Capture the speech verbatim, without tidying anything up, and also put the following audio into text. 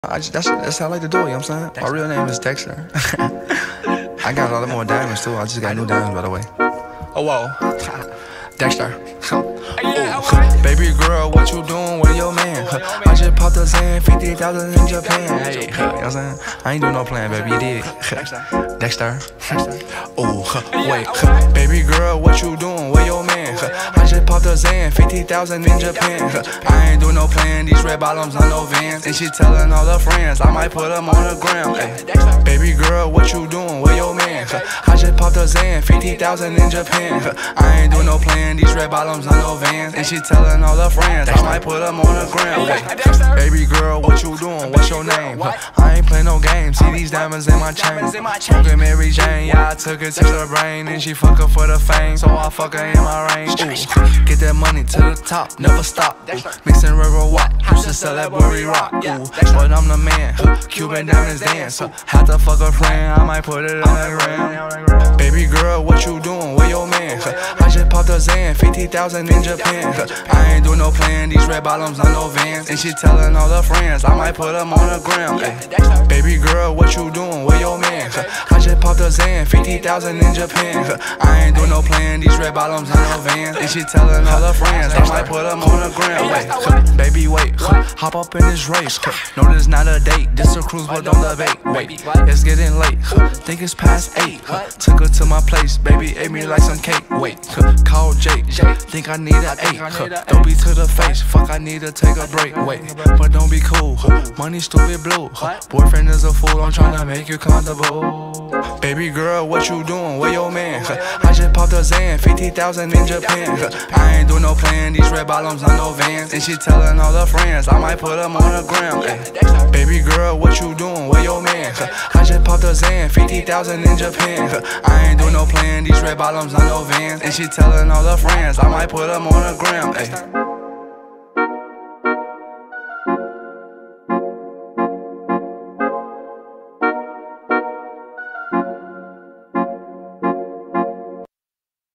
I just, that's, that's how I like to do it, you know what I'm saying? My real name is Dexter. I got a lot more diamonds too. I just got new diamonds, by the way. Oh, whoa. Dexter. Ooh. Baby girl, what you doing with your man? I just popped a Zan, fifty thousand in Japan. Hey, you know what I'm saying? I ain't do no plan, baby, you did. Dexter. Ooh, wait. Baby girl, what you doing with your man? I just popped a Zan, fifty thousand in Japan. I ain't do no plan, these red bottoms on no Vans. And she telling all her friends, I might put them on the gram. Ay. Baby girl, what you doing with your man? I just popped a Zan, fifty thousand in Japan. I ain't do no plan, these red bottoms on no Vans. And she telling all her friends, I might put them on the gram. Ay. Baby girl, what you doing? What's your name? I ain't play no games, see these diamonds in my chain. Smoking Mary Jane, yeah, I took it to the brain. And she fuck her for the fame, so I fuck her in my range. Ooh. Get that money to the top, never stop. Ooh. Mixing river walk, used to sell that Burry Rock. Ooh. But I'm the man, Cuban diamonds dance. So had to fuck a friend, I might put it on the gram. Baby girl, what you doing with your man? I just popped a Zan, fifty thousand in Japan. I ain't do no plan, these red bottoms on no Vans. And she telling all her friends, I might put them on the gram. Ay. Baby girl, what you doing with your man? I just popped a Zan, fifty thousand in Japan. I ain't do no plan, these red bottoms on no Vans. And she telling all her friends, I might put them on the gram. Wait, baby, wait, hop up in this race. No, this not a date, this a cruise, but don't debate. Wait, it's getting late, think it's past eight. Took her to my place, baby, ate me like some cake. Wait, call Jake, think I need an eight. Don't be to the face, fuck, I need to take a break. Wait, but don't be cool, money stupid blue. Boyfriend is a fool, I'm tryna make you comfortable. Baby girl, what you doing with your man? I just popped a Zan, fifty thousand in Japan. I ain't do no plan, these red bottoms on no Vans. And she telling all her friends, I might put them on the gram. Ay. Baby girl, what you doing with your man? I just popped a Zan, fifty thousand in Japan. I ain't do no plan, these red bottoms on no Vans. And she telling all her friends, I might put them on the gram. Ay.